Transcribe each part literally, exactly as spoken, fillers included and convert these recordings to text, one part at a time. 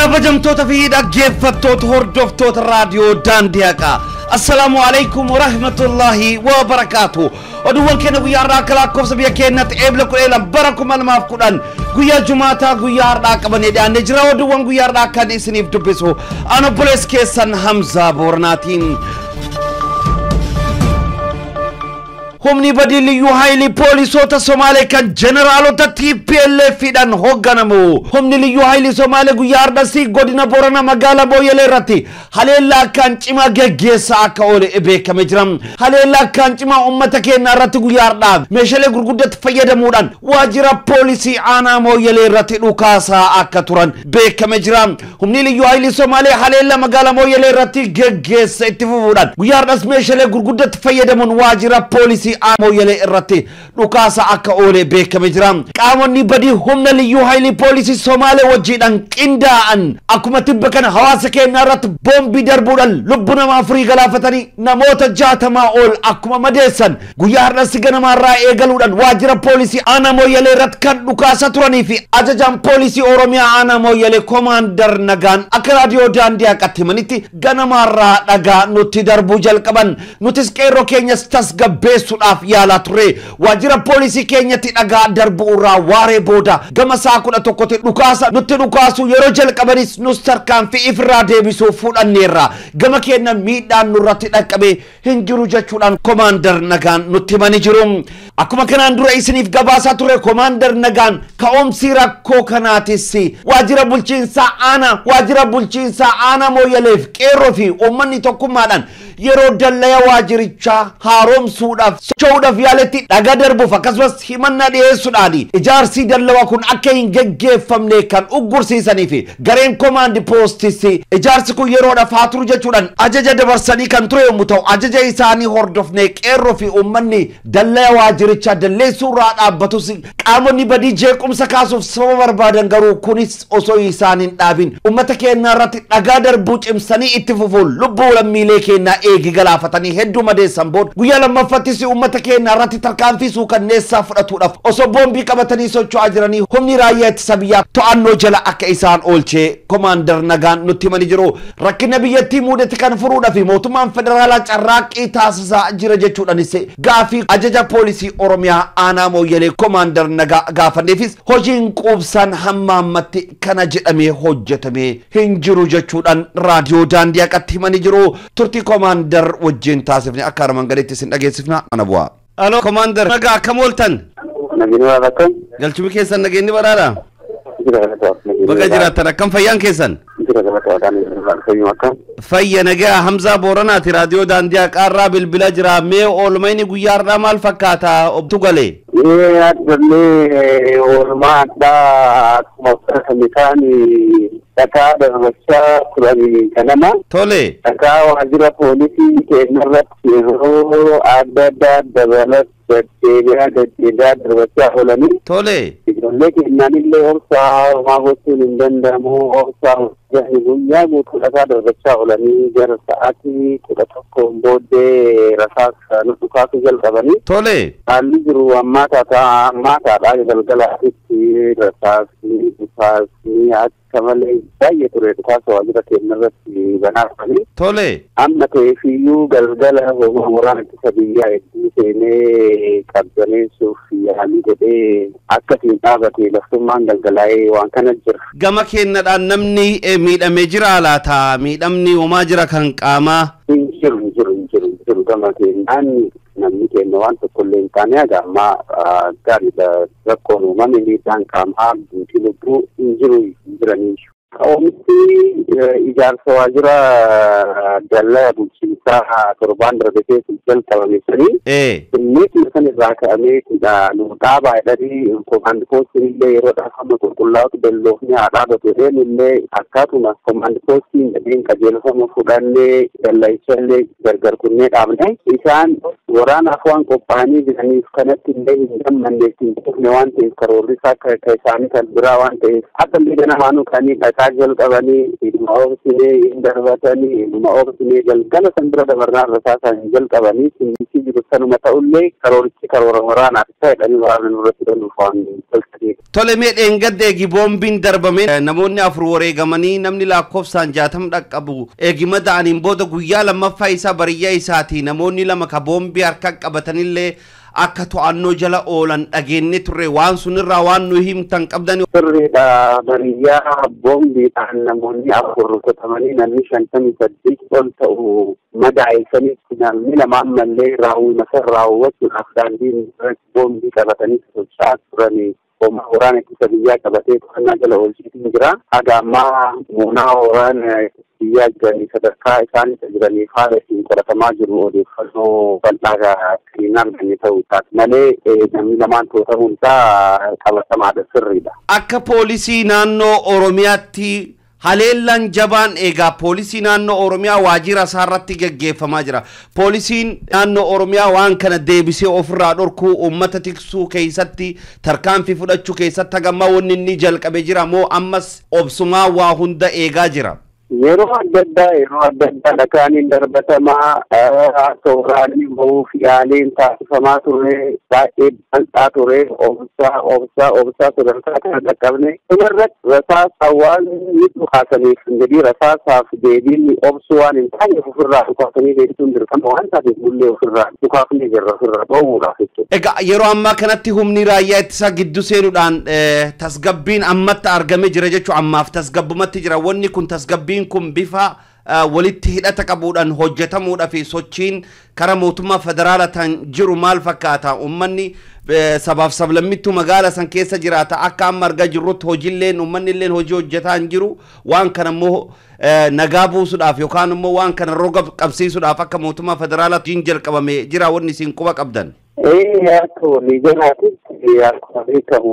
kabajamtoota fi dhaggeeffattoota hordoftoota raadiyoo Daandiyaa. Assalamu alaikum wa rahmatullahi wa barakatuh. Oduuwwan keenya guyyaa har'aa akka lakkoofsa biyya keenyatti eebila kudha lama bara kuma lamaaf kudhan guyyaa Jumaataa guyyaa har'aa qabannee dhiyaannee jira. Oduuwwan guyyaa har'aa akka isiniif dubbisu ana obboleessa keessan Hamzaa Boornaatiin. Humni badii liyyuu haayilii poolisoota Somaalee kan jeneraalota T P L F dhaan hoogganamu. Humni liyyuu haayilii Somaalee guyyaa har'aa godina Boorana magaalaa Mooyyalee irratti haleellaa kan cimaa geggeessaa akka oole beekamee jira. Haleellaa kan cimaa uummata keenya irratti guyyaa har'aa meeshaalee gurguddatti fayyadamuudhaan waajjira poolisii aanaa Mooyyalee irratti dhukaasaa akka turan beekamee jira. Humni liyyuu haayilii Somaalee haleellaa magaalaa Mooyyalee irratti geggeessa itti fufuudhaan guyyaa har'aa meeshaalee gurguddatti fayyadamuun waajjira poolisii Mooyyalee irratti dhukaasa akka oole beekamee jira. Qaamonni badii humna liyyuu haayilii poolisii Somaalee wajjiidhaan qindaa'an akkuma tibba kana hawaasa keenya irratti boombii darbuudhaan lubbuu namaa afurii galaafatanii namoota jaatamaa ol akkuma madeessan guyyaa har'aa ganamaarraa eegaluudhaan waajjira poolisii aanaa Mooyyalee irratti kan dhukaasa turanii fi ajajaan poolisii Oromiyaa aanaa Mooyyalee Komaandar Nagaan akka raadiyoo Daandiyaa qattimanitti ganamaarraa dhagaa nutti darbuu jalqaban. Nutis qeerroo keenyas tasgabbeessuudhaaf yaalaa ture. Waajjira poolisii keenyatti dhagaa darbuu irraa waaree booda gama saa kudha tokkotti dhukaasa nutti dhukaasu yeroo jalqabanis nus tarkaanfii ifirraa deebisuu fudhanneerra. Gama keenya miidhaan nurratti dhaqqabe hin jiru jechuudhaan Komaandar Nagaan nutti himanii jiru. Akkuma kanaan dura isiniif gabaasaa ture Komaandar Nagaan ka'umsi rakkoo kanaatis waajjira bulchiinsaa aanaa waajjira bulchiinsaa aanaa Mooyyaleef qeerroo fi uummanni tokkummaadhaan yeroo dallaya waajjirichaa haaromsuudhaaf socho'uudhaaf yaaletti dhagaa darbuuf akkasumas himannaa dhiyeessuudhaan ijaarsi dallawaa kun akka hin geggeeffamne kan uggursiisanii fi gareen komaandi poostis ijaarsi kun yeroodhaaf haa turu jechuudhaan ajaja dabarsanii kan ture yommuu ta'u ajaja isaanii hordofnee qeerroo fi uummanni dallaya waajjirichaa dalleessuurraa dhaabbatus qaamonni badii jeequmsa kaasuuf sababa barbaadan garuu kunis osoo isaan hin dhaabin uummata keenya irratti dhagaa darbuu cimsanii itti fufuun lubbuu lammiilee keenyaa eegi galaafatanii hedduu madeessan booda guyyaa lammaffattis uummata keenya irratti tarkaanfii suukanneessaa fudhatuudhaaf osoo boombii qabatanii socho'aa jiranii humni raayyaa ittisa biyyaa to'annoo jala akka isaan oolchee Komaandar Nagaan nutti himanii jiru. Rakkina biyyattii mudate kan furuudhaaf mootummaan federaalaa carraaqqii taasisaa jira jechuudhaanis gaafii ajaja poolisii Oromiyaa aanaa Mooyyalee Komaandar Nagaa gaafanneefis hojiin quubsaan hamma ammatti kana jedhamee hojjetamee hin jiru jechuudhaan raadiyoo Daandiyaa qatti himanii jiru. Turtii Komaandar wajjin taasifne akka armaan gadiitti isin dhageessifna ana bu'aa. Alo Komaandar Nagaa akkam ooltan? Nageenyi waa akkam? Galchumni keessan nageenyi badhaadha? Baga jiraattan akkam fayyaan keessan? Fayya nagaa Hamzaa Booranaati raadiyoo Daandiyaa qaarraa bilbila jira. Mee oolmayni guyyaa har'aa maal fakkaata obtu galee? Ee addanne oolmaa addaa akkuma uffata isaanii dhagaa darbachaa turanii kanama. Tole. Dhagaa waajjira poolisii keenya irratti yeroo adda addaa dabalata deddeebi'aa deddeebi'aa darbachaa oolanii. Tole. Ijoollee keenyaan illee obsaa homaa gochuun hin danda'amu. Obsaa guyyaa guutuu dhagaa darbachaa oolanii gara sa'aatii kudha tokkoon booddee rasaasa nu dhukaasuu jalqabanii. Tole. Haalli jiru ammaa taataa ammaa taadhaa galgalaatti rasaasni dhukaasni akka malee baay'ee ture dhukaasa waajjira keenya irratti banaafanii. Tole. Amma ta'eefiyyuu galgala homaa waraana ittisa biyyaa hedduu seenee qabbaneessuuf yaalii godhee akkasiin dhaabatee laftummaan galgalaa'ee waan kana jira. Gama keenyadhaan namni miidhamee jira laata? Miidhamni homaa jira kan qaamaa? Hin jiru hin jiru hin jiru hin jiru gama keenyaan namni keenya waan tokkollee hin taane agamma gaariidha rakkoon uumame miidhaan qaamaa guutii lubbuu hin jiru hin jiranii. Oomishni ijaarsa waajjira dallaa bulchiinsaa torbaan darbe keessa jalqabame sanii inni kan irraa ka'amee nu dhaabaa jedhanii komaandi poostiin illee yeroodhaaf hamma qulqullaa'utu dalloofni haa dhaabatu jedheen illee akkaatuma komaandi poostiin jedheen qajeelfama fudhannee dalla'icha illee gargar kunnee dhaabne isaan waraanaaf waan qophaa'anii jiraniif kanatti illee hin gammanneef hin qufne waan ta'eef karoorri isaa akka isaanii kan biraa waan ta'eef akka illee ganamaanuu kanii dhaqaa jalqabanii ilma oobsine hin darbatanii ilma oobsine galgala san bira dabarnaa rasaasaa hin jalqabanii sinnisii jiru sanuma ta'ullee karoorichi karoora waraanaaf isa jedhanii waraana nurratti dhaluuf waan tolchate akkasii. Tole mee dheengadde eegi boombiin darbame namoonni afur wareegamanii namni lakkoofsaan jaatam dhaqqabu eegi madaa'aniin booda guyyaa lammaffaa isaa bariyyaa isaati namoonni lama ka boombii harka qabatanillee akka to'annoo jala oolan dhageenye turre waan sunirraa waan nu himtan qabdan. Sirriidha bariyyaa boombiidhaan namoonni afur rukutamanii namni shantamii saddeet ol ta'u madaa'isanii namni lama ammallee raawwii masar raawwachuudhaaf daandiin boombii qabatanii socho'aa turanii. Oma waraana ittisa biyyaa qabatee to'annaa jala oolchiitiin jira. Haga ammaa muunaa waraana biyyaa jiranii sadarkaa isaan isa jiraniif haala ittiin qoratamaa jiru odeeffannoo bal'aa kan arganne ta'uu isaati malee namni lamaan to'atamuun isaa qabatamaadha sirriidha. Akka poolisii naannoo Oromiyaatti haleellaan jabaan eegaa poolisii naannoo Oromiyaa waajjira isaarratti gaggeeffamaa jira. Poolisiin naannoo Oromiyaa waan kana deebisee ofirraa dhorkuu uummata tiksuu keessatti tarkaanfii fudhachuu keessatti hagamma wanni inni jalqabe jira moo ammas obsumaa waa hunda eegaa jira. Yeroo adda addaa yeroo adda addaa dhagaaniin darbatamaa tooraalee bahuuf yaaliin taasifamaa ture baay'ee bal'aa ture obsaa obsaa obsaa sadarkaa kana dhaqqabne dhumarratti rasaas hawaasni dhukaasaniif jedhii rasaasaaf deebiin obsuu waan hin taaneef ofirraa dhukaasanii deebisuun dirqama waan taateef mullee ofirraa dhukaafnee jirra ofirraa dhoowwuudhaaf jechuudha. Egaa yeroo ammaa kanatti humni raayyaa ittisaa gidduu seenuudhaan tasgabbiin ammatti argamee jira jechuun ammaaf tasgabbumatti jira wanni kun tasgabbiin kun bifa walitti hidhata qabuudhaan hojjetamuudha fi sochiin kara mootummaa federaalaatiin jiru maal fakkaata ummanni sabaaf sablammittu magaala san keessa jiraata akka amma argaa jirrutti hojiilleen ummanni illeen hojii hojjetaa hin jiru waan kana immoo nagaa buusuudhaaf yookaan immoo waan kana roga qabsiisuudhaaf akka mootummaa federaalaatiin jalqabame jira wanni isin quba qabdan. Eh akka walii galaatti akkuma beekamu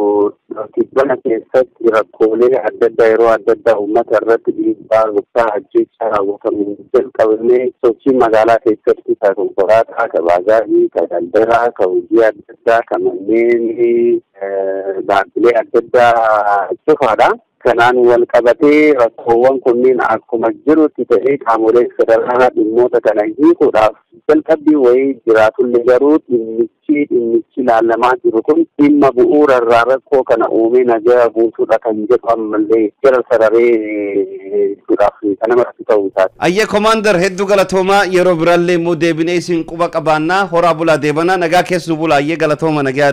tibbana keessatti rakkoolee adda addaa yeroo adda addaa uummata irratti dhiibbaa guddaa ajjeechaa raawwatamu jalqabnee sochii magaalaa keessatti ka konkolaataa ka baajaajii ka daldalaa ka hojii adda addaa ka manneen dhaabbilee adda addaa cufaadha. Kanaan wal qabatee rakkoowwan kunniin akkuma jirutti ta'ee qaamolee federaalaa dhimmoota kana hiikuudhaaf jalqabbii wayii jiraatullee garuu dhimmichi dhimmichi ilaalamaa jiru kun dhimma bu'uura irraa rakkoo kana uumee nagaa buusuudha kan jedhu ammallee jara sararee jechuudhaaf kan namatti ta'uu isaati. Ayyee komaander hedduu galatoomaa yeroo biraallee immoo deebinee isin quba qabaannaa horaa bulaa deebanaa nagaa keessu bulaa ayyee galatooma nagaa.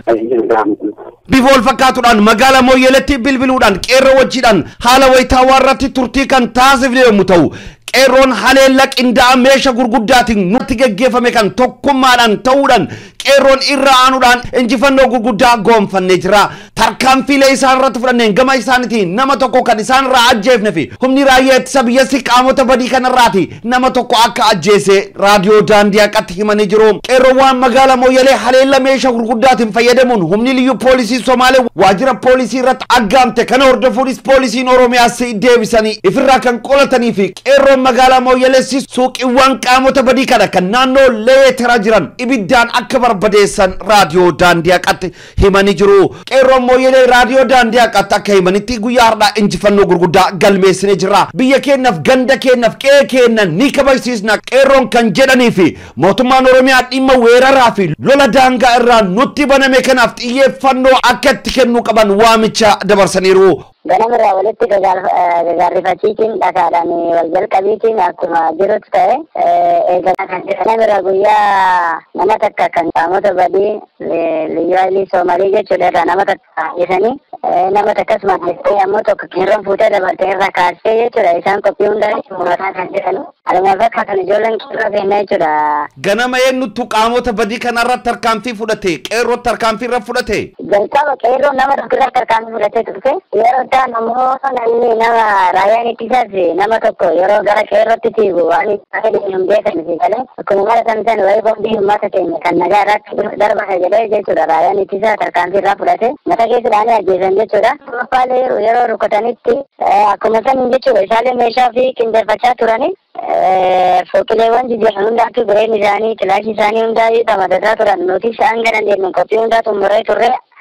Bifol fakkaatuudhaan magaala Mooyyeleetti bilbiluudhaan qeerroo wajjiidhaan haala wayitaawaa irratti turtii kan taasifne yommuu ta'u qeerroon haleella qindaa'aa meeshaa gurguddaatiin nutti gaggeeffame kan tokkummaadhaan ta'uudhaan qeerroon irra aanuudhaan injifannoo gurguddaa goonfannee jira. Tarkaanfiilee isaan irratti fudhanneen gama isaaniitiin nama tokko kan isaan irraa ajjeefne fi humni raayyaa ittisa biyyatti qaamota badii kanarraati nama tokko akka ajjeese raadiyoo daandii haqatti himanii jiru. Qeerroowwan magaala Mooyyelee haleella meeshaa gurguddaatiin fayyadamuun humni liyyuu poolisii Somaalee waajjira poolisii irratti aggaamte kana hordofuunis poolisiin Oromiyaas deebisanii ifirraa kan qolatanii fi qeerroon magaalaa Mooyyelee suuqiiwwan qaamota badii kana kan naannoo leetera jiran ibiddaan akka barbadeessan raadiyoo daandii haqatti himanii jiru. Qeerroon Mooyyelee raadiyoo daandii haqatti akka himanitti guyyaa har'aa injifannoo gurguddaa galmeessinee jirra. Biyya keenyaaf ganda keenyaaf qe'ee keenya ni kabajsiisna qeerroon kan jedhanii fi mootummaan Oromiyaa dhimma weeraraa fi lola daangaa irraa nutti baname kanaaf xiyyeeffannoo akka itti kennuu qaban waamicha dabarsaniiru. Ganama irraa walitti gaarrifachiitiin dhagaadhaan wal jalqabiitiin akkuma jirutti ta'e eegataa kan jiru. Ganama irraa guyyaa nama takka kan qaamota badii liyyuu haayilii Soomalii jechuudha irraa nama takka ajjeesanii nama takkas maddistee ammoo tokko qeerroon fuutee dabartee irraa kaasee jechuudha. Isaan qophii hundaa murataa kan jiran. Alumaa bakka kan ijoolleen qeerroo feennaa jechuudha. Ganama eenyutu qaamota badii kanarratti tarkaanfii fudhate? Qeerroo tarkaanfii irra fudhate? Jalqaba qeerroon nama tokko irratti tarkaanfii fudhatee turte yeroo namoota namni nama raayyaan ittisaas nama tokko yeroo gara qeerrootti fiigu waan hin hin beekaniif galee akkuma mala san san wayii boombii uummata keenya kan nagaa irratti darbata jedhee jechuudha. Raayyaan ittisaa tarkaanfii irraa fudhate mata keessadhaan ajjeesan jechuudha. Maffaalee yeroo rukkutanitti akkuma san jechuudha isaallee meeshaa fi qindeeffachaa turani fooqileewwan jijjiiran hundaatu bireen isaanii kilaashii isaanii hundaa tamatasaa turan nuti isaan garan deeman qophii hundaa xumuree turre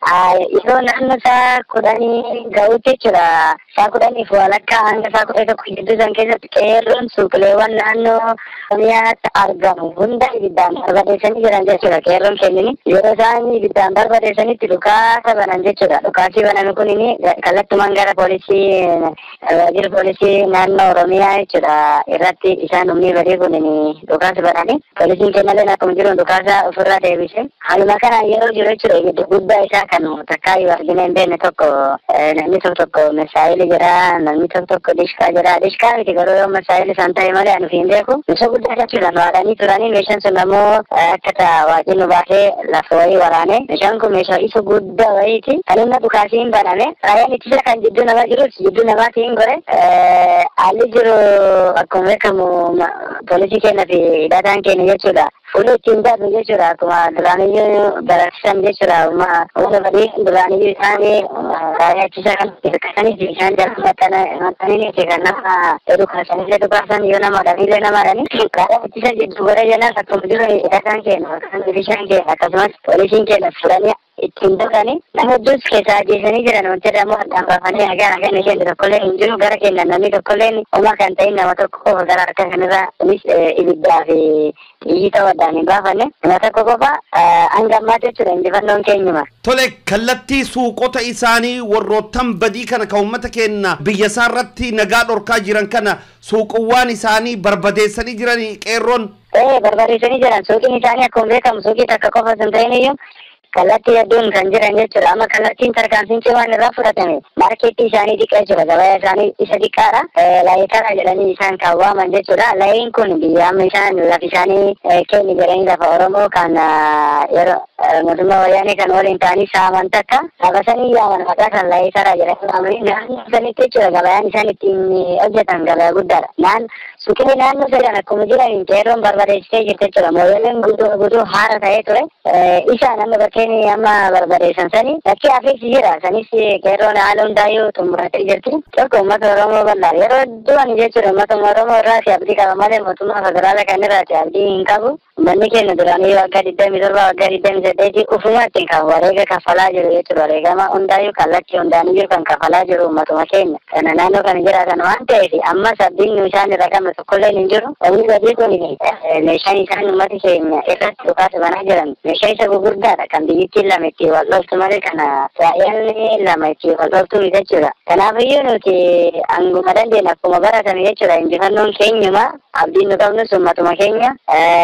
yeroo naannoo isaa kudhanii ga'uutti jechuudha. Isaa kudhaniif walakkaa hanga isaa kudha tokko gidduu san keessatti qeerroon suuqileewwan naannoo Oromiyaatti argamu hunda ibiddaan barbadeessanii jiran jechuudha. Qeerroon kennini yeroo isaan ibiddaan barbadeessanitti dhukaasa banan jechuudha. Dhukaasii banan kunini kallattumaan gara poolisii waajjira poolisii naannoo Oromiyaa jechuudha irratti isaan humni badii kunini dhukaasa bananii poolisiin kennalleen akkuma jiruun dhukaasa ofirraa deebise. Haaluma kanaan yeroo jiru jechuudha ibidda guddaa isaa kan takkaayyuu argina hin beekne tokko namni tokko tokko Masaayil jira, namni tokko tokko Dishkaa jira. Dishkaa miti garuu yoo Masaayil isaan ta'e malee anu hin beeku. Meeshaa guddaa jechuudha haadhanii turanii meeshaan sun ammoo akka ta'a waaqni nu baasee lafa wayii waraane. Meeshaan kun meeshaa isa guddaa wayiiti. Kan inni dhukaasiin baname raayyaan ittisa kan jidduu namaa jirus jidduu namaatiin gore haalli jiru akkuma beekamu poolisii keenya fi hidhataan keenya jechuudha. Fuula ittiin darbu jechuudha akkuma duraaniyyuu barasiisan jechuudha uummata badii duraaniyyuu isaanii raayyaa ittisa kan hirkatanii fi isaan jala maxxananii fi kan nama dhukaasanillee dhukaasan yoo nama dhanillee nama dhani raayyaa ittisa jidduu gara jalaas akkuma jiru hidhataan keenya akkasumas milishaan keenya akkasumas poolisiin keenya fudhanii ittiin dhuganii nama hedduus keessaa ajjeesanii jiran wanti jedhamu addaan baafanii nagaa nagaan isheen tokkollee hin jiru gara keenya namni tokkollee uumaa kan ta'in nama tokko qofa gara harka kanirraa kunis ibiddaa fi xiyyi ta'uu addaan hin baafanne nama tokko qofa hanga ammaatti jechuudha injifannoon keenyuma. Tole kallattii suuqota isaanii warroottan badii kana kan uummata keenya biyya isaa irratti nagaa dhorkaa jiran kana suuqawwan isaanii barbadeessanii jiranii qeerroon. Ee barbadeessanii jiran suuqiin isaanii akkuma beekamu suuqii takka qofa sun ta'in iyyuu kallattii hedduun kan jiran jechuudha. Amma kallattiin tarkaanfiin cimaan irraa fudhatame maarkeettii isaanii xiqqaa jechuudha. Gabaa isaanii isa xiqqaadha. Laayitaraa jedhanii isaan kan waaman jechuudha. Laayiin kun biyya amma isaan lafa isaanii kenni jedhanii lafa Oromoo kan yeroo mootummaa wayyaanee kan waliin ta'anii saaman takka lafa sanii yaaman maqaa kan laayitaraa jedhanii waamanii naannoo sanitti jechuudha. Gabayaan isaan ittiin hojjetan gabaa guddaadha. Naan suuqii naannoo sadan akkuma jiran qeerroon barbadeessitee jirti jechuudha. Mooyyeleen guutuu guutuu haara ta'ee ture. Isaan amma bakkee ini amma barbadeessan sani bakki afeeksi jira sanis qeerroon haala hundaayyuu xumuratee jirti. Tokko uummata Oromoo bal'aa yeroo du'an jechuudha uummata Oromoo irraati abdii qaba malee mootummaa federaalaa kan irraati abdii hin qabu. Uummanni keenya duraanii waggaa digdamii torba waggaa digdamii saddeetii ufumaatti kan wareega kafalaa jiru jechuudha. Wareegama hundaayyuu kallattii hundaaniyyuu kan kafalaa jiru uummatuma keenya. Kana naannoo kana jiraatan waan ta'eef ammas abdiin nu isaan irra qabne tokkollee hin jiru. Namni badii kun meeshaan isaan uummata keenya irratti dhukaasa banaa jiran meeshaa isa gurguddaadha kan biyyittiin lama itti wal loltu malee kana raayyaan lama itti wal loltu jechuudha. Kanaafiyyuu nuti anguma dandeenya akkuma baratame jechuudha injifannoon keenyuma abdiin nu qabnus uummatuma keenya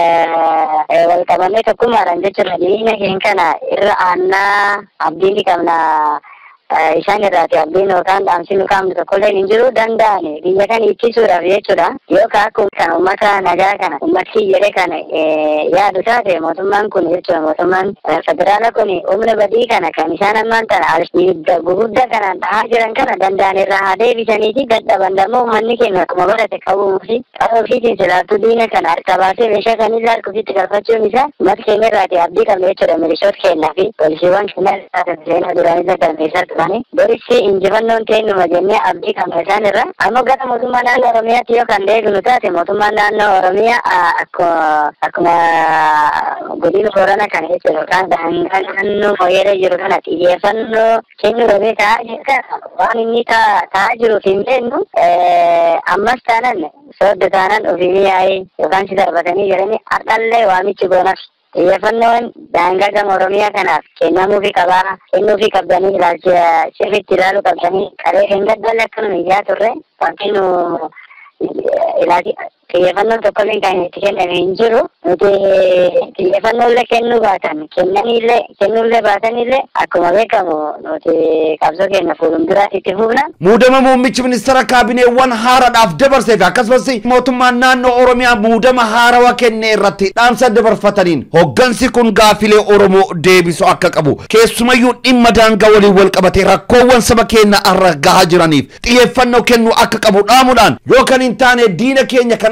wal qabannee tokkummaadhaan jechuudha diina keenya kana irra aannaa abdiin qabna. Isaan irraati abdiin yookaan dhaamsiin qaamni tokkollee hin jiru danda'an biyya kana ittisuudhaaf jechuudha. Yookaan akkuma kan uummata nagaa kana uummatni jedhee kana yaadu taate mootummaan kun jechuudha mootummaan federaalaa kun humna badii kana kan isaan ammaan tana alsiidda guguddaa kanaan dhahaa jiran kana danda'an irraa haa deebisaniiti dadhaban dammoo uummanni keenya akkuma barate qabuu fi qabuu ofiitiin silaattuu diina kana harka baasee meeshaa kanillee harka ofiitti galfachuun isaa uummata keenya irraati abdii qabne jechuudha milishoota keenyaa fi poolisiiwwan keenya irraa seenaa duraanii galmeessatti Borisi injifannoon keenyuma jennee abdii qabna isaan irra ammoo gara mootummaa naannoo Oromiyaatti yoo kan deegnu taate mootummaan naannoo Oromiyaa akkuma godina Boorana kana jechuudha yookaan daangaa naannoo fooyyee jiru kana xiyyeeffannoo kennu dhabee ta'aa jirta waan inni ta'aa jiruuf hin beeknu ammas taanan soodda taanan ofii mi'aayee yookaan si darbatanii jiranii har'allee waamichi goonaaf. Xiyyeeffannoon daangaa gama Oromiyaa kanaaf kennamuufi qabaa kennuufi qabdanii ilaalcha sirriitti ilaaluu qabdanii qaree hin gaddalle akkanuma ijaa turre wanti nu ilaalchi xiyyeeffannoon tokkollee kan itti kenname hin jiru nuti xiyyeeffannollee kennuu baatan kennaniillee kennuullee baatanillee akkuma beekamu nuti qabsoo keenya fuulduraatti itti fufna. Muudama muummichi ministeera kaabineewwan haaraadhaaf dabarsee fi akkasumas mootummaan naannoo Oromiyaa muudama haarawaa kenne irratti dhaamsa dabarfataniin hoggansi kun gaafilee Oromoo deebisu akka qabu keessumayyuu dhimma daangaa waliin wal qabatee rakkoowwan saba keenya irra gahaa jiraniif xiyyeeffannoo kennuu akka qabu dhaamuudhaan yoo kan hin taane diina keenya kana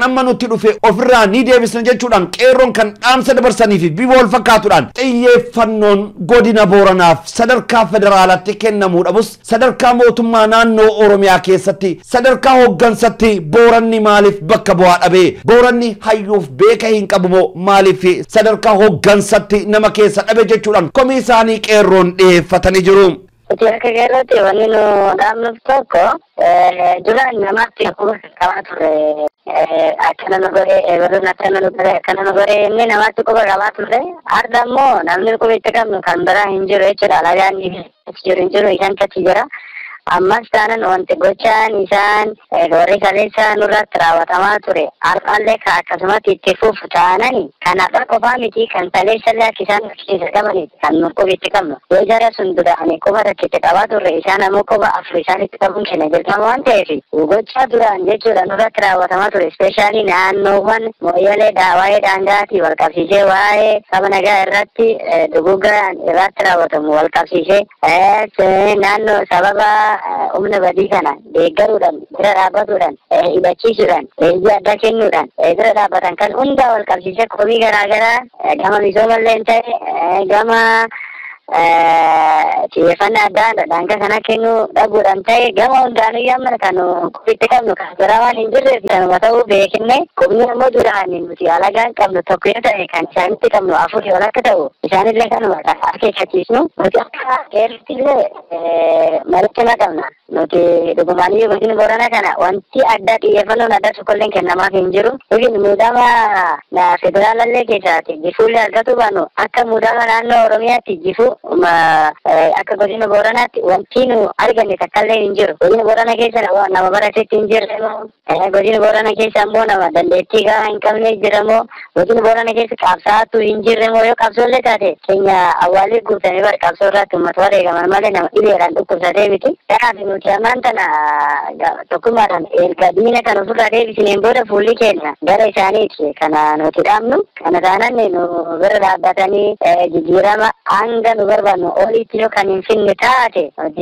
amma nutti dhufe ofirraa ni deebisna jechuudhaan qeerroon kan dhaamsa dabarsanii fi bifa wal fakkaatuudhaan xiyyeeffannoon godina Booranaaf sadarkaa federaalaatti kennamuudhaafus sadarkaa mootummaa naannoo Oromiyaa keessatti sadarkaa hooggansatti Booranni maaliif bakka bu'aa dhabee Booranni hayyuuf beeka hin qabu moo maaliif sadarkaa hooggansatti nama keessa dhabe jechuudhaan komii isaanii qeerroon dhiyeeffatanii jiru. Ketika kegeroti wanino dalam toko juga namatti akkuma qabaa ture akkana nagore baru nakana nagore akkana nagore inni namatti qofa qabaa ture arda immoo namni qofa itti qabnu kan biraa hin jiru jechuudha alagaan jiru hin jiru isaan kachi jira ammas taanaan wanti gochaan isaan warri kaleessa nurratti raawwatamaa ture har'aallee akkasumatti itti fufu taanani kanaaf qofaa miti kan kaleessallee akka isaan keessa qabaniiti kan nu qofa itti qabnu yoo jara sun duraanii qofa rakkitti qabaa turre isaan ammoo qofa afur isaan itti qabuun kenna jalqaba waan ta'eef gochaa duraan jechuudha nurratti raawwatamaa ture ispeeshaalii naannoowwan mooyyalee waa'ee daangaatii wal qabsiisee waa'ee saba nagaa irratti duguuggaan irratti raawwatamu wal qabsiisee naannoo sababa umna badii kana deeggaruudhaan bira dhaabbatuudhaan hibachiisuudhaan leenjii addaa kennuudhaan bira dhaabbatan kan hunda wal qabsiisee komii garaa garaa gama misoomallee ta'e gama xiyyeeffannaa addaa daangaa kana kennuu dhabuudhaan ta'e gama hundaanuu yemmuu kan itti qabnu kan biraa waan hin jirreef kanuma ta'uu beekne qubni ammoo duraan nuti alagaan qabnu tokko yoo ta'e kan isaanitti qabnu afur yoo akka ta'u isaanillee kanuma akeekkachiisnu nuti akka qeerrottillee marichina qabna nuti dhugumaanii godina Booranaa kana wanti addaa xiyyeeffannoon addaa tokkolleen kennamaaf hin jiru yookiin muudama federaalallee keessaati jifuullee argatu baanu akka muudama naannoo Oromiyaatti jifu akka godina Booranaatti wanti nu arganne takkallee hin jiru godina Booranaa keessa nama barateetti hin jirre moo godina Booranaa keessa ammoo nama dandeettii gahaa hin qabne jira moo godina Booranaa keessa qabsaa'atu hin jirre moo yoo qabsoollee taate keenya awwaalii guutanii bara qabsoo irratti uummata wareegaman malee nama dhibeedhaan dhukkubsatee miti kanaaf nuti ammaan tana tokkummaadhaan erga diina kan ofirraa deebisineen booda fuulli keenya gara isaaniiti kana nuti dhaabnu kana taanaan nu bira dhaabbatanii jijjiirama hanga nu barbaannu oliitti yoo kan hin finne taate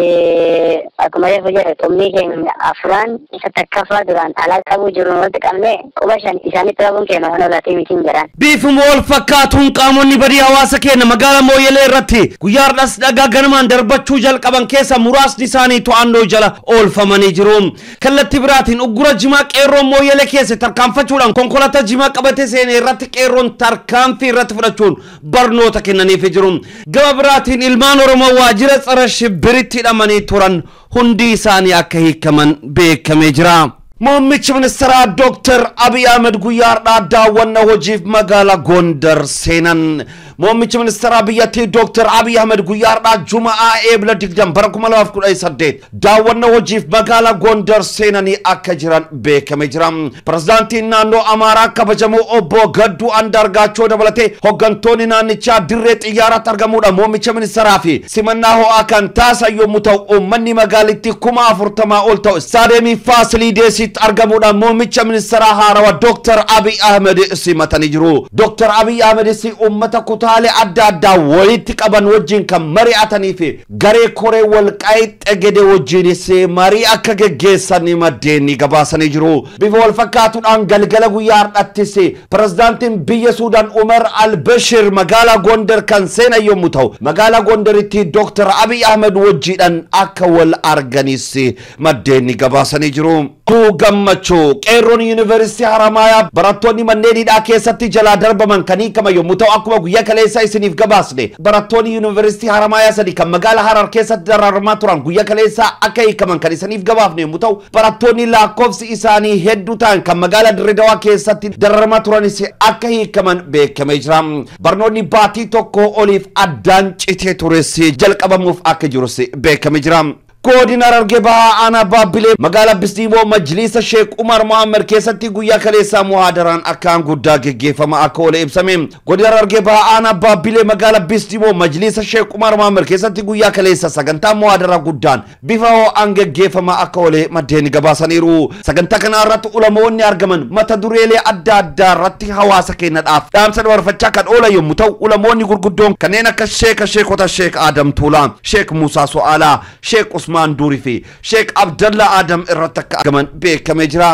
akkuma reefu jedhe xummii keenya afuraan isa takkaffaa duraan alaa qabuu jiru walitti qabne quba shan isaanitti qabuun keenya waan olaatee mitiin jedhan. Biifuma wal fakkaatuun qaamonni badii hawaasa keenya magaalaa Mooyyalee irratti guyyaa har'as dhagaa ganamaan darbachuu jalqaban keessa muraasni isaanii to'annoo jala oolfamanii jiru. Kallattii biraatiin uggura jimaa qeerroon Mooyyalee keessa tarkaanfachuudhaan konkolaataa jimaa qabatee seenee irratti qeerroon tarkaanfii irratti fudhachuun barnoota kennaniif jiru. Gama biraatiin ilmaan Oromoo waajjira tsara shibbiritti hidhamanii turan hundi isaanii akka hiikaman beekamee jira. Muummichi ministeeraa Dr. Abiy Ahmed guyyaa har'aa daawwannaa hojiif magaalaa Gondar seenan. Muummichi ministeeraa biyyattii Dr. Abiy Ahmed guyyaa har'aa Jumaa Eebila digdama bara kuma lamaaf kudha saddeet daawwannaa hojiif magaalaa Gondar seenanii akka jiran beekamee jira. Pirezidaantiin naannoo Amaaraa kabajamoo obbo Gadduu Andaargaachoo dabalatee hooggantoonni naannichaa dirree xiyyaaraatti argamuudhaan muummicha ministeeraa fi simannaa ho'aa kan taasisan yommuu ta'u uummanni magaalittii kuma afurtamaa ol ta'u Staadeemii Faasiliideesitti argamuudhaan muummicha ministeeraa haarawaa Dr. Abiy Ahmed simatanii jiru. Dr. Abiy Ahmed si uummata kutaalee adda addaa walitti qaban wajjin kan mari'atanii fi garee koree walqaaxxee gede wajjinis marii akka geggeessanii maddeen gabaasanii jiru. Bifa wal fakkaatuudhaan galgala guyyaa har'attis pirezidaantiin biyya Suudaan Umar al-Bashir magaalaa Gondar kan seenan yommuu ta'u magaalaa Gondaritti Dr. Abiy Ahmed wajjiidhaan akka wal arganis maddeen gabaasanii jiru. Gammachuu qeerroon yuunivarsiitii Haramayaa barattoonni manneen hidhaa keessatti jalaa darbaman kan hiikaman yommuu ta'u akkuma guyyaa kaleessa isiniif gabaasne barattoonni yuunivarsiitii Haramayaa sadii kan magaalaa Harar keessatti dararamaa turan guyyaa kaleessa akka hiikaman kan isiniif gabaafne yommuu ta'u barattoonni lakkoofsi isaanii hedduu ta'an kan magaalaa Dirredawaa keessatti dararamaa turanis akka hiikaman beekamee jira. Barnoonni baatii tokko oliif addaan citee tures jalqabamuuf akka jirus beekamee jira. godina Harargee Bahaa Aanaa Baabbilee magaalaa Bisdiimoo Majlisa Sheek Umar Muhammad keessatti guyyaa kaleessaa muhaadaraan akkaan guddaa geggeeffama akka oole ibsame. Godina Harargee Bahaa Aanaa Baabbilee magaalaa Bisdiimoo Majlisa Sheek Umar Muhammad keessatti guyyaa kaleessaa sagantaa muhaadaraa guddaan bifa ho'aan geggeeffama akka oole maddeen gabaasaniiru. Sagantaa kana irratti ulamoonni argaman mata dureelee adda addaa irratti hawaasa keenyadhaaf dhaamsa dabarfachaa kan oolan yommuu ta'u ulamoonni gurguddoon kanneen akka Sheek Sheekota Sheek Adam Tuulaa, Sheek Musaa So'aalaa, Sheek Usmaan Durii fi Sheek Abdallah Adam irratti akka argaman beekamee jira.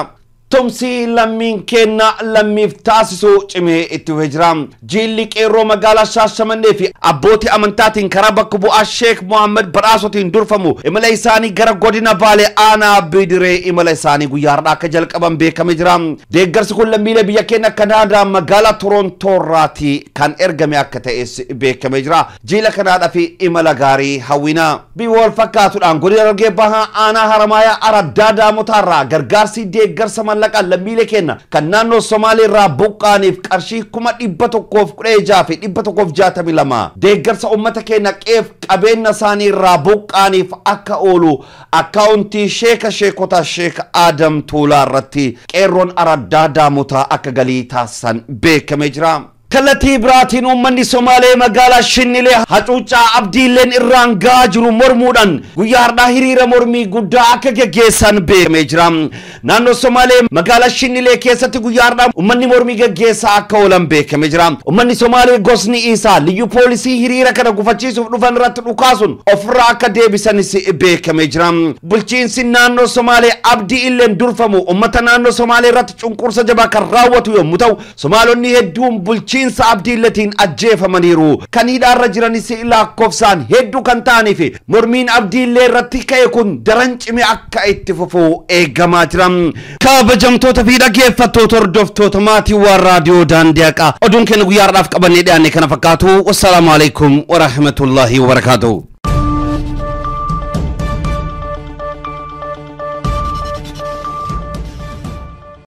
tumsi lammiin kenna lammiif taasisu cimee itti hojjira. Jilli qeerroo magaalaa Shaashamannee fi abbootii amantaatiin karaa bakka bu'aa Sheek Muhammad Badhaasotiin durfamu imala isaanii gara godina Baalee aanaa Bidiree imala isaanii guyyaa har'aa akka jalqaban beekamee jira. Deeggarsi kun lammiilee biyya keenya Kanaadaa magaalaa Torontoo irraati kan ergame akka ta'es beekamee jira. Jila kanaadhaa fi imala gaarii hawwina. Biwol fakkaatuudhaan godina Harargee Bahaa aanaa Haramaayaa Araddaa Daamotaarraa gargaarsi deeggarsa mallaqa lammiilee keenya kan naannoo Somaalee irraa buqqaaniif qarshii kuma dhibba tokkoof kudha jaha fi dhibba tokkoof jaatamii lama deeggarsa ummata keenya qeef qabeenya isaanii irraa buqqaaniif akka oolu akkaawuntii sheeka sheekota Sheek Adam Tuulaa irratti qeerroon Araddaa Daamotaa akka galii taasisan beekamee jira. Kallattii biraatiin uummanni Somaalee magaalaa Shinnilee hacuuccaa abdiileen irraan gahaa jiru mormuudhaan guyyaa har'aa hiriira mormii guddaa akka gaggeessan beekamee jira. Naannoo Somaalee magaalaa Shinnilee keessatti guyyaa har'aa uummanni mormii gaggeessaa akka oolan beekamee jira. Uummanni Somaalee gosni isaa liyyu poolisii hiriira kana gufachiisuuf dhufan irratti dhukaasuun ofirraa akka deebisanis beekamee jira. Bulchiinsi naannoo Somaalee abdiileen durfamu uummata naannoo Somaalee irratti cunqursa jabaa kan raawwatu yommuu ta'u Somaalonni hedduun bulchiinsa Insa abdiillatiin ajjeefamaniiru kan hidhaarra jiranis lakkoofsaan hedduu kan ta'aniif mormiin abdiillee irratti ka'e kun daran cimee akka itti fufu eegamaa jira. Kabajamtoota fi dhaggeeffattoota hordoftoota maatii waan raadiyoo Daandii Haqaa oduun keenya guyyaa har'aaf qabannee dhiyaanne kana fakkaatu. Wassalaamu alaikum wa rahmatullahi wa barakaatuh.